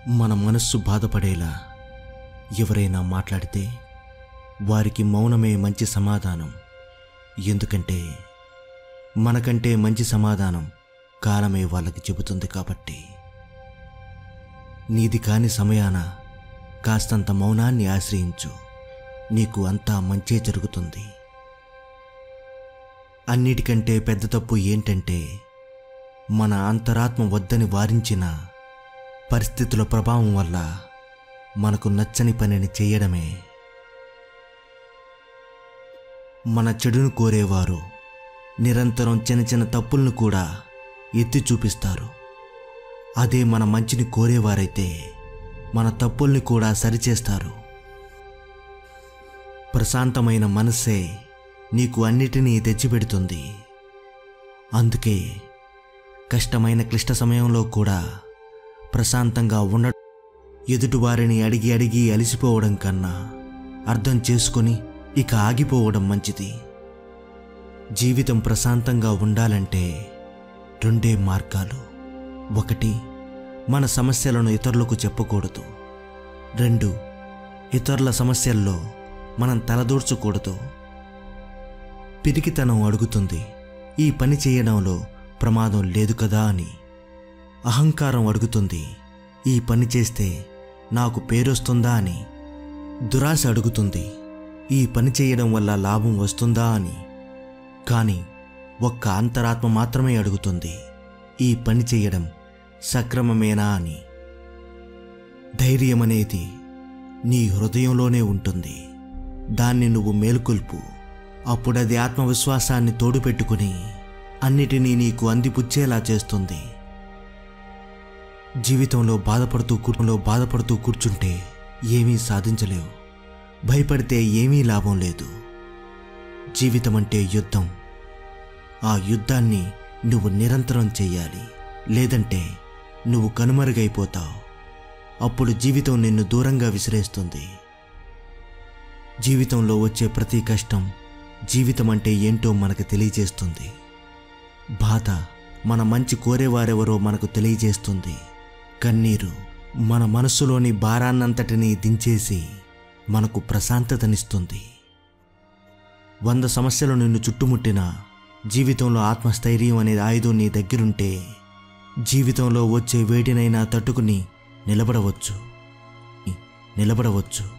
మన మనస్సు బాధపడేలా ఎవరైనా మాట్లాడితే వారికి మౌనమే మంచి సమాధానం. ఎందుకంటే మనకంటే మంచి సమాధానం కాలమే వాళ్ళకి చెబుతుంది కాబట్టి. నీది కాని సమయాన కాస్తంత మౌనాన్ని ఆశ్రయించు, నీకు అంతా మంచే జరుగుతుంది. అన్నిటికంటే పెద్ద తప్పు ఏంటంటే మన అంతరాత్మ వద్దని వారించిన పరిస్థితుల ప్రభావం వల్ల మనకు నచ్చని పనిని చేయడమే. మన చెడును కోరేవారు నిరంతరం చిన్న చిన్న తప్పులను కూడా ఎత్తి చూపిస్తారు. అదే మన మంచిని కోరేవారైతే మన తప్పుల్ని కూడా సరిచేస్తారు. ప్రశాంతమైన మనస్సే నీకు అన్నిటినీ తెచ్చిపెడుతుంది. అందుకే కష్టమైన క్లిష్ట సమయంలో కూడా ప్రశాంతంగా ఉండడం, ఎదుటివారిని అడిగి అడిగి అలసిపోవడం కన్నా అర్థం చేసుకొని ఇక ఆగిపోవడం మంచిది. జీవితం ప్రశాంతంగా ఉండాలంటే రెండే మార్గాలు. ఒకటి, మన సమస్యలను ఇతరులకు చెప్పకూడదు. రెండు, ఇతరుల సమస్యల్లో మనం తలదూర్చకూడదు. పిరికితనం అడుగుతుంది ఈ పని చేయడంలో ప్రమాదం లేదు కదా అని. అహంకారం అడుగుతుంది ఈ పని చేస్తే నాకు పేరొస్తుందా అని. దురాశ అడుగుతుంది ఈ పని చేయడం వల్ల లాభం వస్తుందా అని. కానీ ఒక్క అంతరాత్మ మాత్రమే అడుగుతుంది ఈ పని చేయడం సక్రమమేనా అని. ధైర్యం అనేది నీ హృదయంలోనే ఉంటుంది. దాన్ని నువ్వు మేలుకొల్పు. అప్పుడది ఆత్మవిశ్వాసాన్ని తోడుపెట్టుకుని అన్నిటినీ నీకు అందిపుచ్చేలా చేస్తుంది. జీవితంలో బాధపడుతూ కూర్చుంటే ఏమీ సాధించలేవు. భయపడితే ఏమీ లాభం లేదు. జీవితం అంటే యుద్ధం. ఆ యుద్ధాన్ని నువ్వు నిరంతరం చెయ్యాలి. లేదంటే నువ్వు కనుమరుగైపోతావు. అప్పుడు జీవితం నిన్ను దూరంగా విసిరేస్తుంది. జీవితంలో వచ్చే ప్రతి కష్టం జీవితం అంటే ఏంటో మనకు తెలియజేస్తుంది. బాధ మన మంచి కోరేవారెవరో మనకు తెలియజేస్తుంది. కన్నీరు మన మనస్సులోని భారాన్నంతటినీ దించేసి మనకు ప్రశాంతతనిస్తుంది. 100 సమస్యలు నిన్ను చుట్టుముట్టినా జీవితంలో ఆత్మస్థైర్యం అనే ఆయుధం నీ దగ్గరుంటే జీవితంలో వచ్చే వేడినైనా తట్టుకుని నిలబడవచ్చు.